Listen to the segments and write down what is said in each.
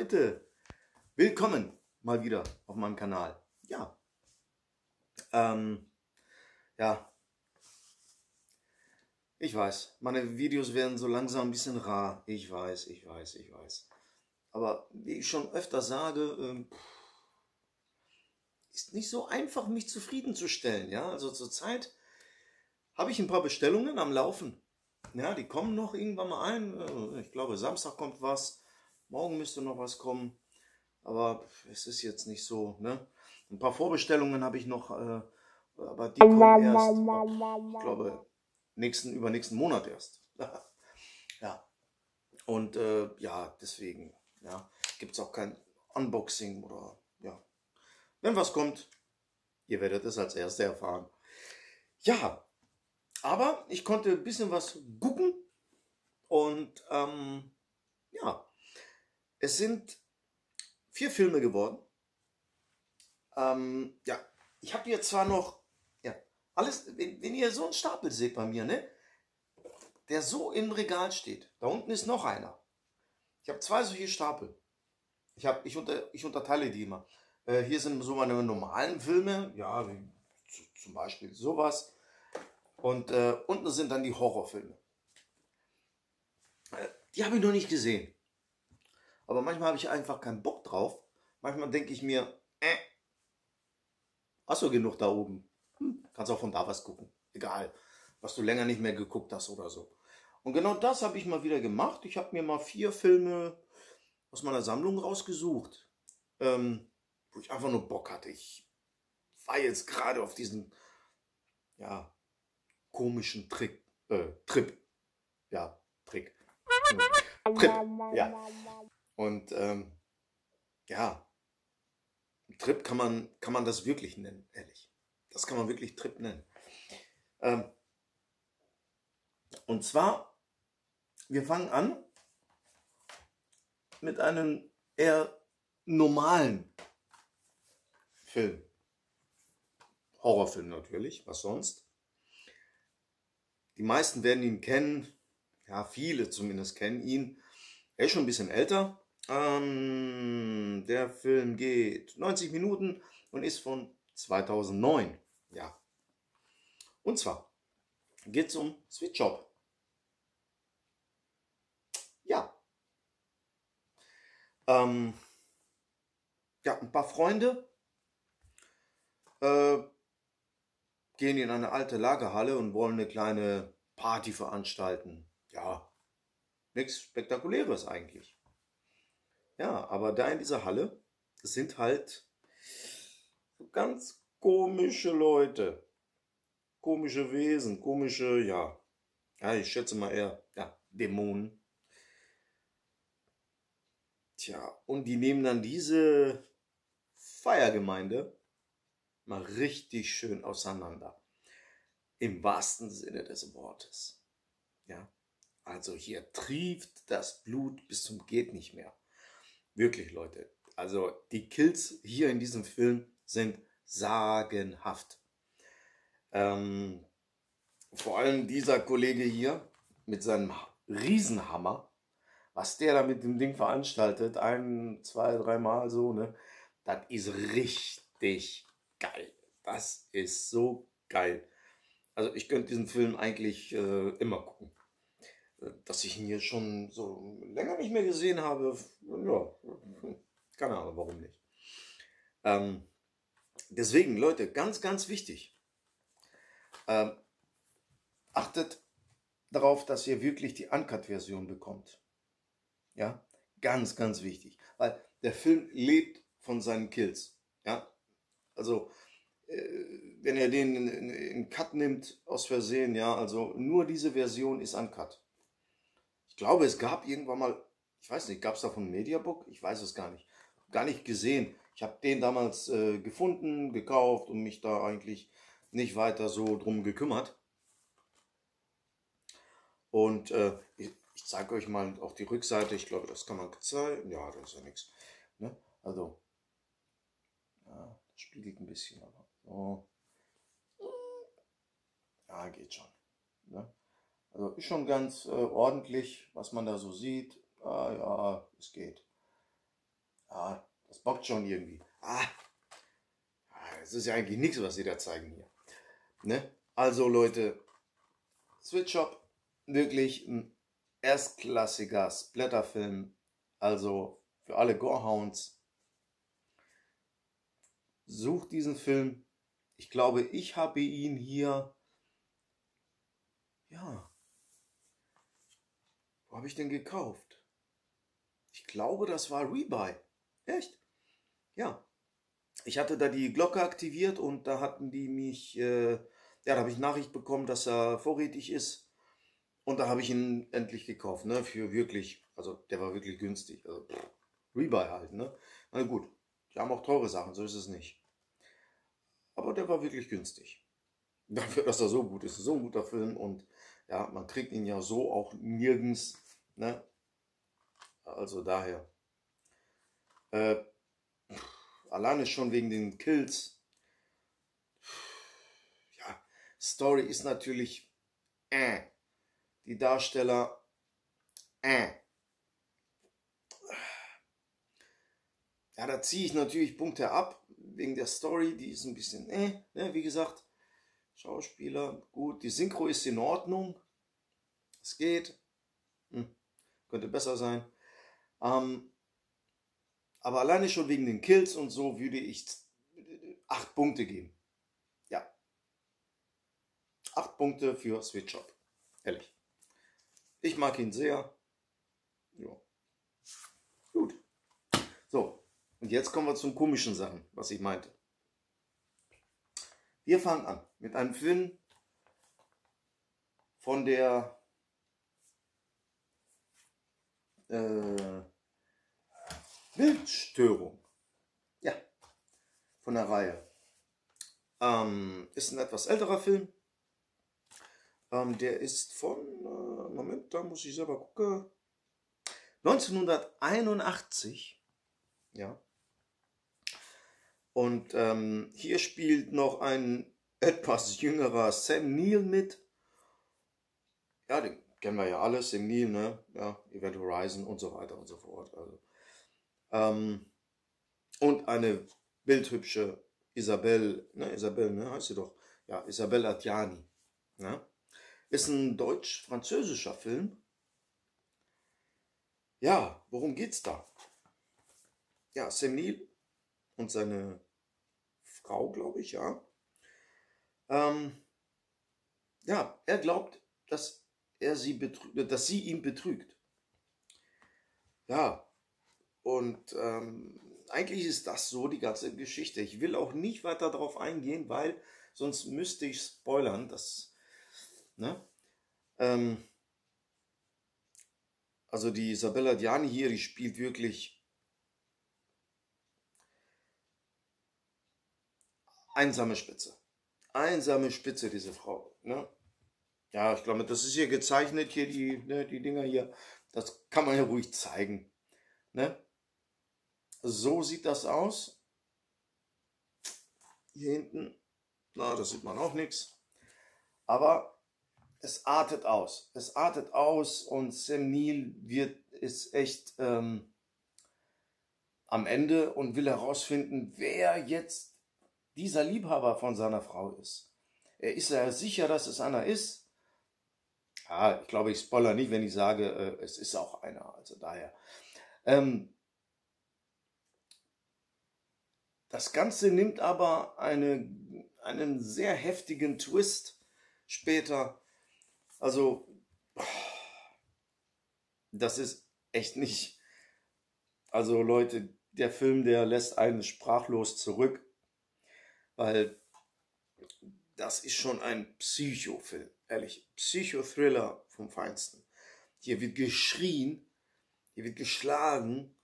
Leute, willkommen mal wieder auf meinem Kanal. Ja, ich weiß, meine Videos werden so langsam ein bisschen rar. Ich weiß. Aber wie ich schon öfter sage, ist nicht so einfach, mich zufriedenzustellen. Ja, also zurzeit habe ich ein paar Bestellungen am Laufen. Ja, die kommen noch irgendwann mal ein. Ich glaube, Samstag kommt was. Morgen müsste noch was kommen. Aber es ist jetzt nicht so, ne? Ein paar Vorbestellungen habe ich noch, aber die kommen erst, ich glaube, übernächsten Monat erst. Ja. Und ja, deswegen, ja, gibt es auch kein Unboxing oder, ja. Wenn was kommt, ihr werdet es als Erste erfahren. Ja, aber ich konnte ein bisschen was gucken und ja, es sind 4 Filme geworden. Ja, ich habe hier zwar noch, ja, alles, wenn ihr so einen Stapel seht bei mir, ne, der so im Regal steht. Da unten ist noch einer. Ich habe 2 solche Stapel. Ich unterteile die immer. Hier sind so meine normalen Filme, ja, wie zum Beispiel sowas. Und unten sind dann die Horrorfilme. Die habe ich noch nicht gesehen. Aber manchmal habe ich einfach keinen Bock drauf. Manchmal denke ich mir, hast du genug da oben? Kannst auch von da was gucken. Egal, was du länger nicht mehr geguckt hast oder so. Und genau das habe ich mal wieder gemacht. Ich habe mir mal 4 Filme aus meiner Sammlung rausgesucht, wo ich einfach nur Bock hatte. Ich war jetzt gerade auf diesen, ja, komischen Trip. Ja, Trick. Trip, ja. Und ja, Trip kann man das wirklich nennen, ehrlich. Das kann man wirklich Trip nennen. Und zwar, wir fangen an mit einem eher normalen Film. Horrorfilm natürlich, was sonst. Die meisten werden ihn kennen, ja, viele zumindest kennen ihn. Er ist schon ein bisschen älter. Der Film geht 90 Minuten und ist von 2009. Ja. Und zwar geht es um Sweet Shop. Ja. Ja, ein paar Freunde gehen in eine alte Lagerhalle und wollen eine kleine Party veranstalten. Ja, nichts Spektakuläres eigentlich. Ja, aber da in dieser Halle sind halt so ganz komische Leute, komische Wesen, komische, ja, ich schätze mal eher, ja, Dämonen. Tja, und die nehmen dann diese Feiergemeinde mal richtig schön auseinander. Im wahrsten Sinne des Wortes. Ja, also hier trieft das Blut bis zum geht nicht mehr. Wirklich, Leute. Also die Kills hier in diesem Film sind sagenhaft. Vor allem dieser Kollege hier mit seinem Riesenhammer, was der da mit dem Ding veranstaltet, 1, 2, 3 Mal so, ne, das ist richtig geil. Das ist so geil. Also ich könnte diesen Film eigentlich immer gucken. Dass ich ihn hier schon so länger nicht mehr gesehen habe, ja, keine Ahnung, warum nicht. Deswegen, Leute, ganz, ganz wichtig. Achtet darauf, dass ihr wirklich die Uncut-Version bekommt. Ja, ganz, ganz wichtig. Weil der Film lebt von seinen Kills. Ja, also wenn ihr den in Cut nimmt, aus Versehen, ja, also nur diese Version ist Uncut. Ich glaube, es gab irgendwann mal, ich weiß nicht, gab es davon ein Mediabook? Ich weiß es gar nicht. Gar nicht gesehen. Ich habe den damals gefunden, gekauft und mich da eigentlich nicht weiter so drum gekümmert. Und ich zeige euch mal auch die Rückseite. Ich glaube, das kann man zeigen. Ja, das ist ja nichts. Ne? Also, ja, das spiegelt ein bisschen. Aber so. Ja, geht schon. Ne? Also ist schon ganz ordentlich, was man da so sieht. Ah ja, es geht. Ah, das bockt schon irgendwie. Es ist ja eigentlich nichts, was sie da zeigen hier. Ne? Also Leute, Switch Shop, wirklich ein erstklassiger Splatterfilm. Also für alle Gorehounds, sucht diesen Film. Ich glaube, ich habe ihn hier, ja, wo habe ich den gekauft? Ich glaube, das war Rebuy. Echt? Ja. Ich hatte da die Glocke aktiviert und da hatten die mich, da habe ich Nachricht bekommen, dass er vorrätig ist. Und da habe ich ihn endlich gekauft, ne, für wirklich, also der war wirklich günstig. Also, Rebuy halt, ne. Na gut, die haben auch teure Sachen, so ist es nicht. Aber der war wirklich günstig. Dafür, dass er so gut ist, so ein guter Film und ja, man kriegt ihn ja so auch nirgends, ne. Also daher. Äh, Alleine schon wegen den Kills. Ja, Story ist natürlich die Darsteller Ja, da ziehe ich natürlich Punkte ab wegen der Story, die ist ein bisschen ne, wie gesagt, Schauspieler, gut, die Synchro ist in Ordnung, es geht, könnte besser sein, aber alleine schon wegen den Kills und so würde ich 8 Punkte geben. Ja, 8 Punkte für Switch Shop, ehrlich. Ich mag ihn sehr. Ja, gut. So, und jetzt kommen wir zum komischen Sachen, was ich meinte. Wir fangen an mit einem Film von der Bildstörung. Ja, von der Reihe. Ist ein etwas älterer Film. Der ist von, Moment, da muss ich selber gucken, 1981. Ja. Und hier spielt noch ein etwas jüngerer Sam Neill mit. Ja, den kennen wir ja alle, Sam Neill, ne? Ja, Event Horizon und so weiter und so fort. Also, und eine bildhübsche Isabelle, ne, heißt sie doch. Ja, Isabelle Adjani. Ne? Ist ein deutsch-französischer Film. Ja, worum geht's da? Ja, Sam Neill und seine Frau, glaube ich, ja. Ja, er glaubt, dass dass sie ihn betrügt. Ja, und eigentlich ist das so die ganze Geschichte. Ich will auch nicht weiter darauf eingehen, weil sonst müsste ich spoilern. Ne? Also die Isabella Adjani hier, die spielt wirklich einsame Spitze. Einsame Spitze, diese Frau. Ne? Ja, ich glaube, das ist hier gezeichnet, hier die Dinger hier. Das kann man ja ruhig zeigen. Ne? So sieht das aus. Hier hinten, na, das sieht man auch nichts. Aber es artet aus. Es artet aus und Sam Neill ist echt am Ende und will herausfinden, wer jetzt dieser Liebhaber von seiner Frau ist. Er ist ja sicher, dass es einer ist. Ja, ich glaube, ich spoilere nicht, wenn ich sage, es ist auch einer. Also daher. Das Ganze nimmt aber einen sehr heftigen Twist später. Also, das ist echt nicht. Also Leute, der Film, der lässt einen sprachlos zurück, weil das ist schon ein Psychofilm, ehrlich, Psychothriller vom Feinsten. Hier wird geschrien, hier wird geschlagen,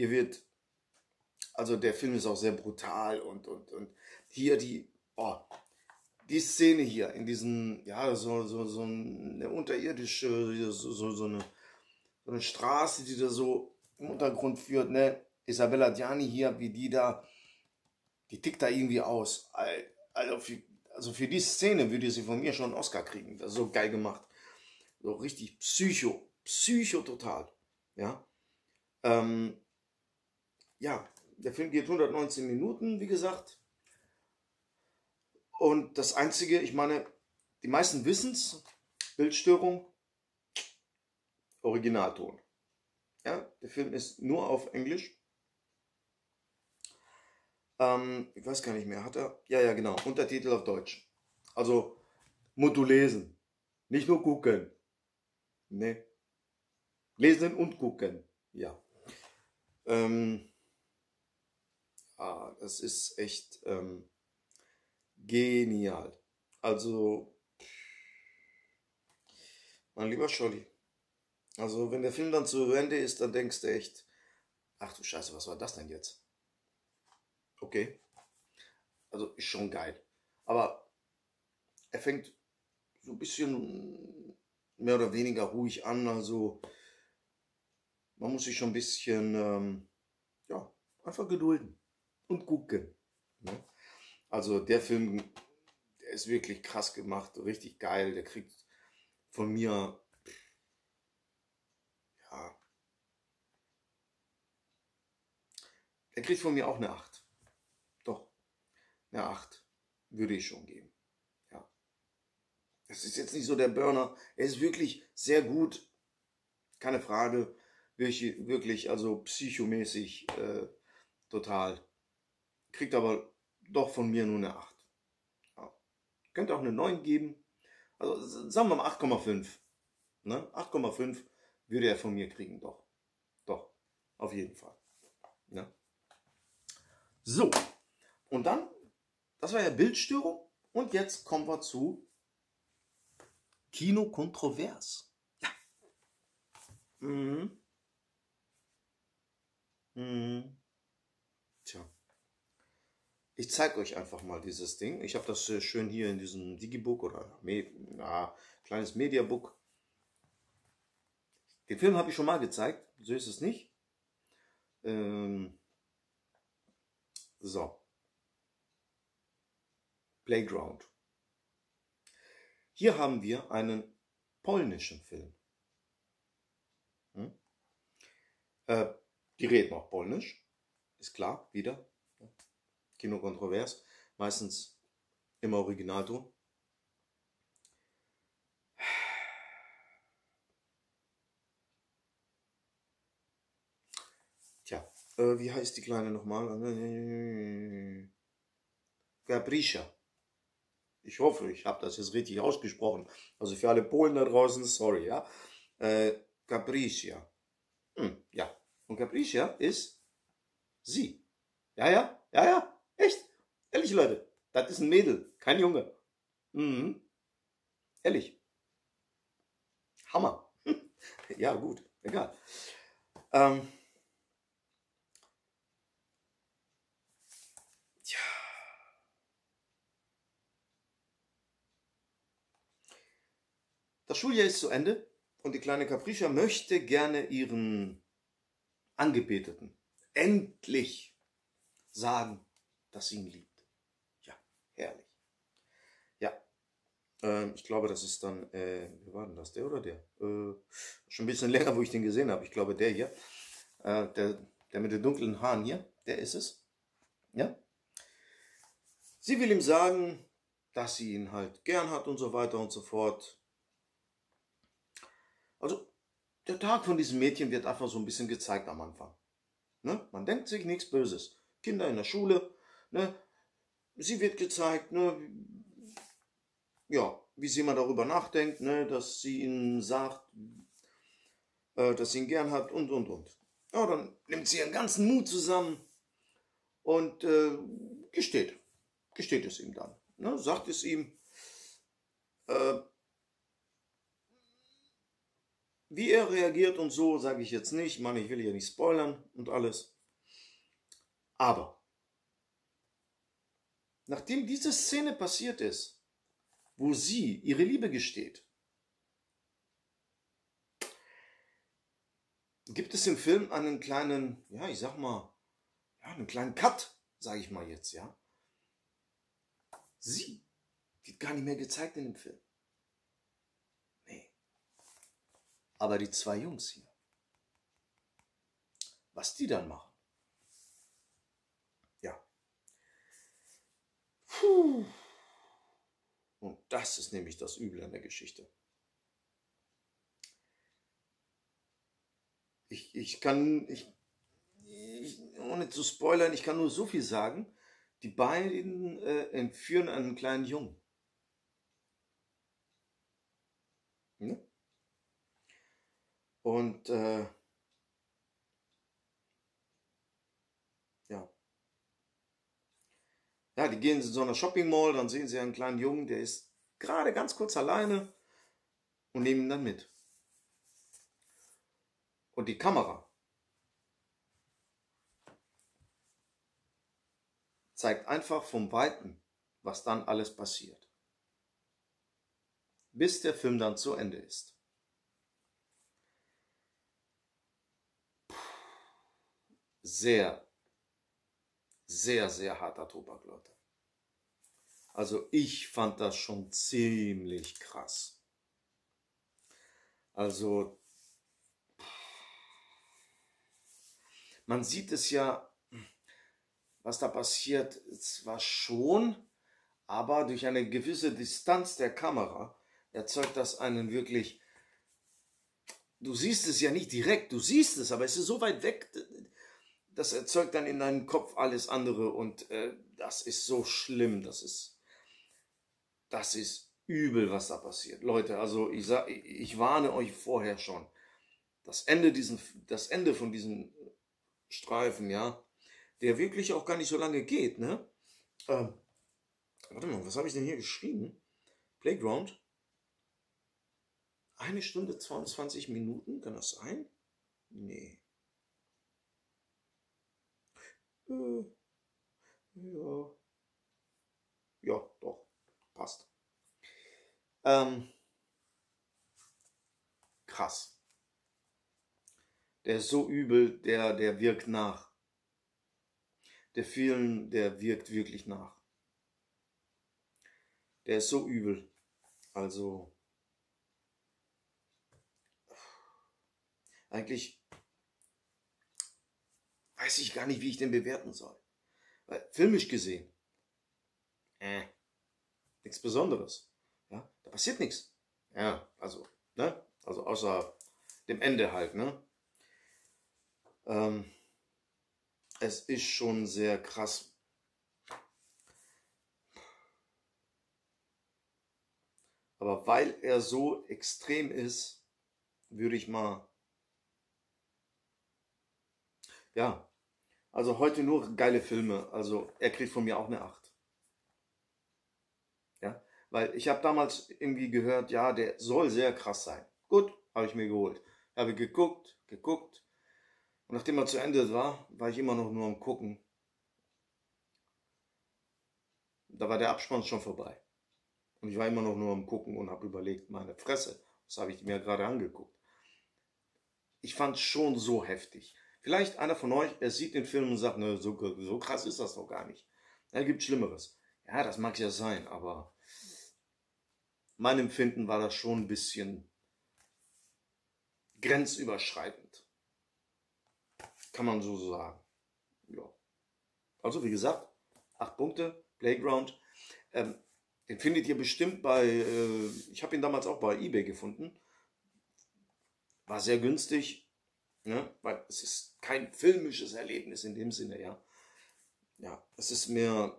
also der Film ist auch sehr brutal und hier die Szene hier in diesem, ja, so eine unterirdische, so eine Straße, die da so im Untergrund führt, ne? Isabella Adjani hier, wie die tickt da irgendwie aus. Also für die Szene würde sie von mir schon einen Oscar kriegen. Das ist so geil gemacht. So richtig Psycho total. Ja. Ja, der Film geht 119 Minuten, wie gesagt. Und das Einzige, ich meine, die meisten wissen es, Bildstörung, Originalton. Ja, der Film ist nur auf Englisch. Ich weiß gar nicht mehr, hat er? Ja, ja, genau, Untertitel auf Deutsch. Also, musst du lesen, nicht nur gucken. Ne, lesen und gucken, ja. Ähm, Das ist echt genial. Also, mein lieber Scholli, also wenn der Film dann zu Ende ist, dann denkst du echt, ach du Scheiße, was war das denn jetzt? Okay, also ist schon geil. Aber er fängt so ein bisschen mehr oder weniger ruhig an. Also man muss sich schon ein bisschen, ja, einfach gedulden und gucken. Ne? Also der Film, der ist wirklich krass gemacht, richtig geil. Der kriegt von mir, ja, der kriegt von mir auch eine 8. Doch, eine 8 würde ich schon geben. Ja. Das ist jetzt nicht so der Burner. Er ist wirklich sehr gut, keine Frage. Wirklich, also psychomäßig total. Kriegt aber doch von mir nur eine 8. Ja. Könnte auch eine 9 geben. Also sagen wir mal 8,5. Ne? 8,5 würde er von mir kriegen, doch. Doch, auf jeden Fall. Ne? So, und dann, das war ja Bildstörung. Und jetzt kommen wir zu Kino kontrovers. Ja. Mhm. Mhm. Tja. Ich zeige euch einfach mal dieses Ding. Ich habe das schön hier in diesem Digibook oder kleines Mediabook. Den Film habe ich schon mal gezeigt, so ist es nicht. So. Playground. Hier haben wir einen polnischen Film. Die reden auch polnisch, ist klar, wieder. Kino kontrovers, meistens im Originalton. Tja, wie heißt die Kleine nochmal? Gabrisha. Ich hoffe, ich habe das jetzt richtig ausgesprochen. Also für alle Polen da draußen, sorry, ja. Gabrisha. Ja. Und Gabrisha ist sie. Ja, ja, ja, ja. Echt? Ehrlich, Leute. Das ist ein Mädel, kein Junge. Mhm. Ehrlich. Hammer. Ja, gut. Egal. Tja. Das Schuljahr ist zu Ende und die kleine Capricia möchte gerne ihren Angebeteten endlich sagen, dass sie ihn liebt. Ja, herrlich. Ja, ich glaube, das ist dann, wie war denn das, der oder der? Schon ein bisschen länger, wo ich den gesehen habe. Ich glaube, der hier, der mit den dunklen Haaren hier, der ist es. Ja. Sie will ihm sagen, dass sie ihn halt gern hat und so weiter und so fort. Also, der Tag von diesem Mädchen wird einfach so ein bisschen gezeigt am Anfang. Ne? Man denkt sich nichts Böses. Kinder in der Schule, ne? Sie wird gezeigt, ne? Ja, wie sie immer darüber nachdenkt, ne? Dass sie ihn sagt, dass sie ihn gern hat und. Ja, dann nimmt sie ihren ganzen Mut zusammen und gesteht es ihm dann. Ne? Sagt es ihm, wie er reagiert und so, sage ich jetzt nicht. Mann, ich will hier nicht spoilern und alles. Aber, nachdem diese Szene passiert ist, wo sie ihre Liebe gesteht, gibt es im Film einen kleinen, ja, ich sag mal, ja, einen kleinen Cut, sage ich mal jetzt, ja. Sie wird gar nicht mehr gezeigt in dem Film. Nee. Aber die zwei Jungs hier, was die dann machen, Und das ist nämlich das Übel an der Geschichte. Ohne zu spoilern, ich kann nur so viel sagen. Die beiden entführen einen kleinen Jungen. Ne? Und ja, die gehen in so einer Shopping Mall, dann sehen sie einen kleinen Jungen, der ist gerade ganz kurz alleine und nehmen ihn dann mit. Und die Kamera zeigt einfach vom Weiten, was dann alles passiert. Bis der Film dann zu Ende ist. Sehr, sehr, sehr harter Tobak, Leute. Also ich fand das schon ziemlich krass. Also man sieht es ja, was da passiert, zwar schon, aber durch eine gewisse Distanz der Kamera erzeugt das einen wirklich, du siehst es ja nicht direkt, du siehst es, aber es ist so weit weg, das erzeugt dann in deinem Kopf alles andere und das ist so schlimm, das ist übel, was da passiert. Leute, also ich warne euch vorher schon, das Ende von diesem Streifen, ja, der wirklich auch gar nicht so lange geht, ne? Warte mal, was habe ich denn hier geschrieben? Playground? 1 Stunde 22 Minuten, kann das sein? Nee. Ja. Ja, doch. Passt. Krass. Der ist so übel, der wirkt nach. Der Film, der wirkt wirklich nach. Der ist so übel. Also, eigentlich weiß ich gar nicht, wie ich den bewerten soll. Weil, filmisch gesehen, nichts Besonderes. Ja, da passiert nichts. Ja, also, ne? Also außer dem Ende halt, ne? Es ist schon sehr krass. Aber weil er so extrem ist, würde ich mal, ja, also heute nur geile Filme. Also er kriegt von mir auch eine 8. Ja, weil ich habe damals irgendwie gehört, ja, der soll sehr krass sein. Gut, habe ich mir geholt. Habe geguckt. Und nachdem er zu Ende war, war ich immer noch nur am Gucken. Da war der Abspann schon vorbei. Und ich war immer noch nur am Gucken und habe überlegt, meine Fresse, was habe ich mir gerade angeguckt? Ich fand es schon so heftig. Vielleicht einer von euch, er sieht den Film und sagt, ne, so krass ist das doch gar nicht. Da gibt es Schlimmeres. Ja, das mag ja sein, aber mein Empfinden war das schon ein bisschen grenzüberschreitend. Kann man so sagen. Ja. Also wie gesagt, 8 Punkte, Playground. Den findet ihr bestimmt ich habe ihn damals auch bei eBay gefunden. War sehr günstig, ne? Weil es ist kein filmisches Erlebnis in dem Sinne, ja. Ja, es ist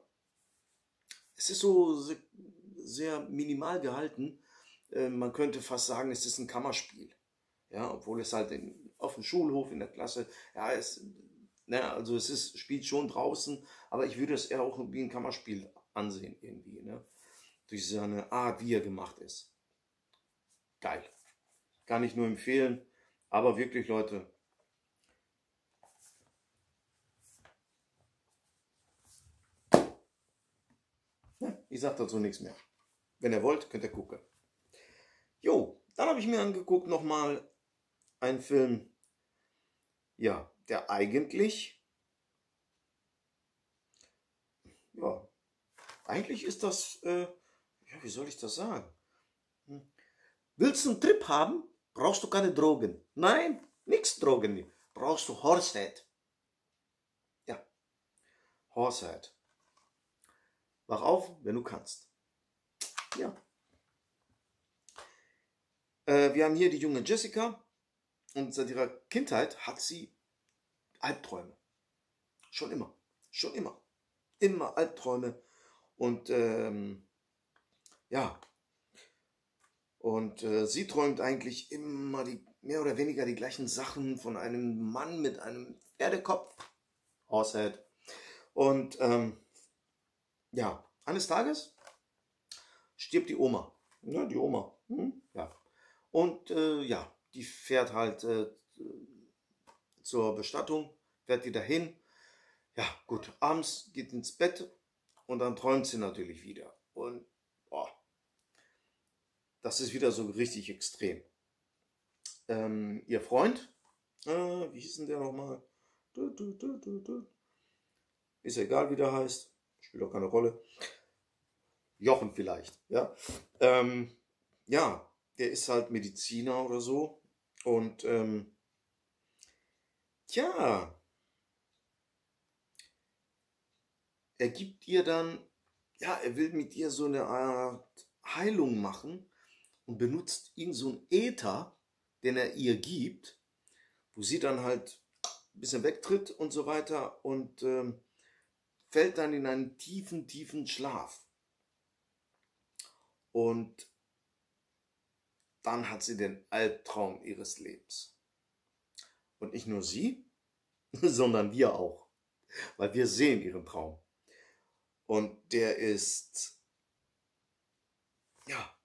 so sehr minimal gehalten. Man könnte fast sagen, es ist ein Kammerspiel. Ja, obwohl es halt auf dem Schulhof in der Klasse, ja, also spielt schon draußen, aber ich würde es eher auch wie ein Kammerspiel ansehen irgendwie, ne? Durch seine Art, wie er gemacht ist. Geil. Kann ich nur empfehlen, aber wirklich, Leute, ja, ich sag dazu nichts mehr. Wenn ihr wollt, könnt ihr gucken. Jo, dann habe ich mir angeguckt nochmal einen Film, ja, der eigentlich, ja, eigentlich ist das, ja, wie soll ich das sagen? Willst du einen Trip haben, brauchst du keine Drogen. Nein, nichts Drogen. Brauchst du Horsehead. Ja, Horsehead. Wach auf, wenn du kannst. Ja. Wir haben hier die junge Jessica und seit ihrer Kindheit hat sie Albträume. Schon immer. Schon immer. Immer Albträume. Und ja. Und sie träumt eigentlich immer mehr oder weniger die gleichen Sachen von einem Mann mit einem Pferdekopf. Horsehead. Und ja, eines Tages stirbt die Oma. Ja, die Oma. Ja. Und ja, die fährt halt zur Bestattung, fährt die dahin. Ja, gut, abends geht ins Bett und dann träumt sie natürlich wieder. Und boah, das ist wieder so richtig extrem. Ihr Freund, wie hieß denn der nochmal? Ist egal, wie der heißt, spielt auch keine Rolle. Jochen vielleicht, ja. Ja, der ist halt Mediziner oder so. Und tja, er gibt ihr dann, ja, er will mit ihr so eine Art Heilung machen und benutzt ihn so ein Äther, den er ihr gibt, wo sie dann halt ein bisschen wegtritt und so weiter und fällt dann in einen tiefen, tiefen Schlaf. Und dann hat sie den Albtraum ihres Lebens. Und nicht nur sie, sondern wir auch, weil wir sehen ihren Traum. Und der ist, ja,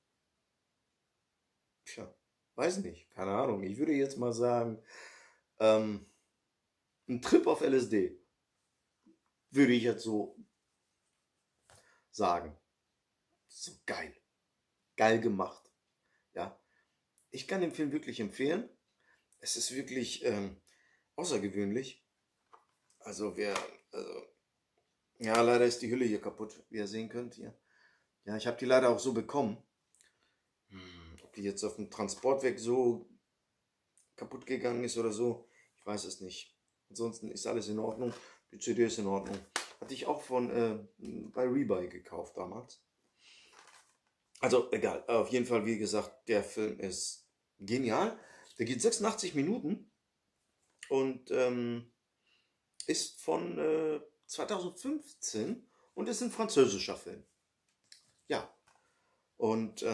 tja, weiß nicht, keine Ahnung. Ich würde jetzt mal sagen, ein Trip auf LSD, würde ich jetzt so sagen. So geil. Geil gemacht. Ja. Ich kann den Film wirklich empfehlen. Es ist wirklich außergewöhnlich. Also ja, leider ist die Hülle hier kaputt, wie ihr sehen könnt hier. Ja, ich habe die leider auch so bekommen. Ob die jetzt auf dem Transportweg so kaputt gegangen ist oder so, ich weiß es nicht. Ansonsten ist alles in Ordnung. Die CD ist in Ordnung. Hatte ich auch bei Rebuy gekauft damals. Also egal, auf jeden Fall, wie gesagt, der Film ist genial. Der geht 86 Minuten und ist von 2015 und ist ein französischer Film. Ja, und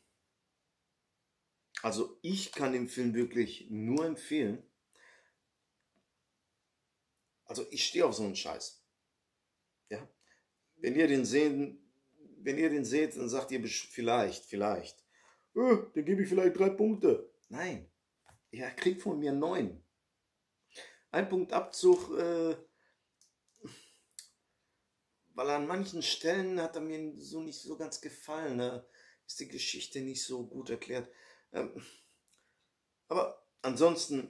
also ich kann den Film wirklich nur empfehlen. Also ich stehe auf so einen Scheiß. Ja, wenn ihr den seht, dann sagt ihr vielleicht, dann gebe ich vielleicht 3 Punkte. Nein, er kriegt von mir 9. Ein Punkt Abzug, weil an manchen Stellen hat er mir so nicht so ganz gefallen. Da ist die Geschichte nicht so gut erklärt. Aber ansonsten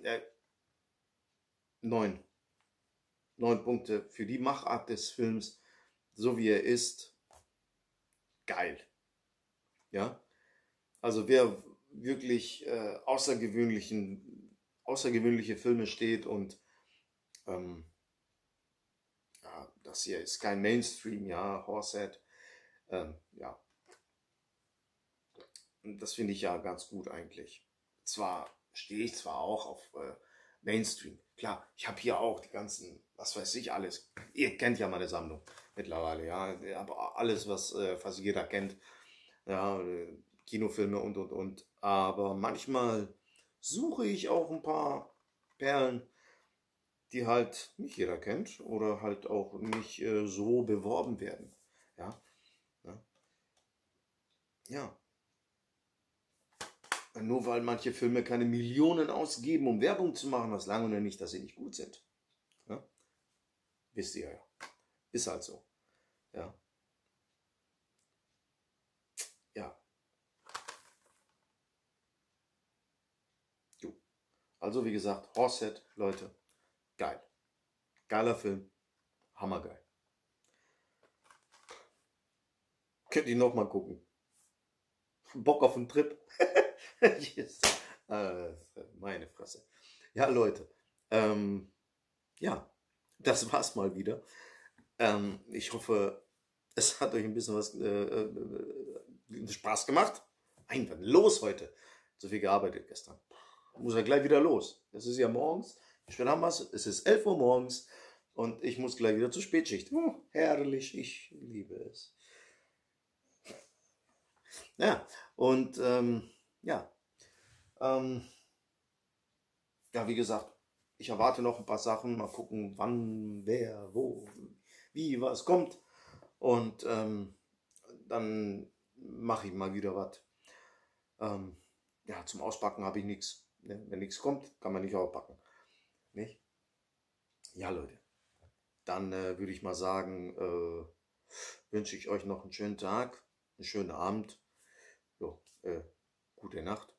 9. 9 Punkte für die Machart des Films, so wie er ist. Geil. Ja, also wer wirklich außergewöhnliche Filme steht und ja, das hier ist kein Mainstream, ja, Horsehead, ja, und das finde ich ja ganz gut eigentlich. Zwar stehe ich zwar auch auf Mainstream, klar, ich habe hier auch die ganzen, was weiß ich, alles, ihr kennt ja meine Sammlung mittlerweile, ja, aber alles, was fast jeder kennt, ja, Kinofilme und. Aber manchmal suche ich auch ein paar Perlen, die halt nicht jeder kennt oder halt auch nicht so beworben werden. Ja. Ja. Ja. Nur weil manche Filme keine Millionen ausgeben, um Werbung zu machen, das lange nicht, dass sie nicht gut sind. Ja. Wisst ihr ja. Ist halt so. Ja. Ja. Also wie gesagt, Horsehead, Leute, geil. Geiler Film, hammergeil. Könnt ihr nochmal gucken. Bock auf einen Trip? Yes. Meine Fresse. Ja, Leute, ja, das war's mal wieder. Ich hoffe, es hat euch ein bisschen was Spaß gemacht. Nein, was ist los heute? So viel gearbeitet gestern. Muss ja gleich wieder los. Es ist ja morgens. Schon haben wir's. Es ist 11 Uhr morgens und ich muss gleich wieder zur Spätschicht. Herrlich, ich liebe es. Ja, und ja, ähm, ja, wie gesagt, ich erwarte noch ein paar Sachen. Mal gucken, wann, wer, wo, wie, was kommt. Und dann mache ich mal wieder was. Ja, zum Auspacken habe ich nichts. Ne? Wenn nichts kommt, kann man nicht auspacken. Nicht? Ja, Leute. Dann würde ich mal sagen, wünsche ich euch noch einen schönen Tag, einen schönen Abend. Jo, gute Nacht.